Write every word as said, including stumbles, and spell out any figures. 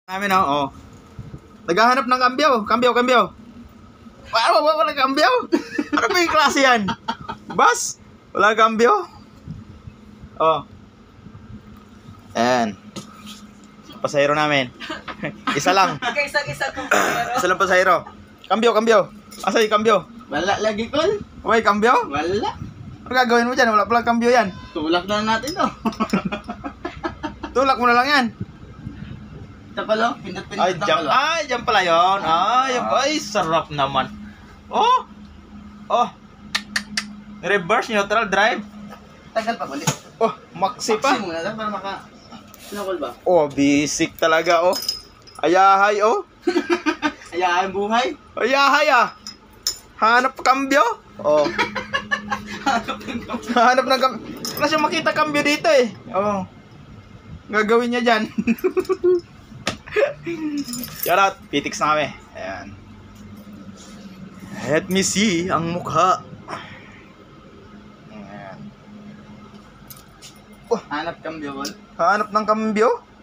Namin oh. Oh. Naghahanap ng kambyo, kambyo, kambyo. Wala, wala, wala kambyo. Ano ba yung klase yan? Bas? Wala kambyo? Oh. Ayan. Pasahero namin. Isa lang. Isa-isa kong pasahero. Isa lang pasahero. Kambyo, kambyo. Asa yung kambyo? Wala lagi, Kol. May kambyo? Wala. Ano gagawin mo dyan? Wala pala kambyo yan. Tulak na natin, oh. Tulak mo na lang yan. Ito pala, pindot-pindot Ay, na dyan, pala. ay, dyan pala yun. Ay, yan pa. Ay, sarap naman. Oh! Oh! Reverse, neutral, drive. Tagal pa ulit. Oh, maxi pa. Maxi muna lang para maka... Sinakol ba? Oh, basic talaga, oh. Ayahay, oh. Ayaan buhay. Ayahay, ah. Hanap kambyo. Oh. Hanap ng kambyo. Wala siyang makita kambyo dito, eh. Oh. Gagawin niya dyan. Charot, pitix na kami. Ayan. Let me see ang mukha. Ayan. Hanap kambyo, Kol. Hanap ng kambyo?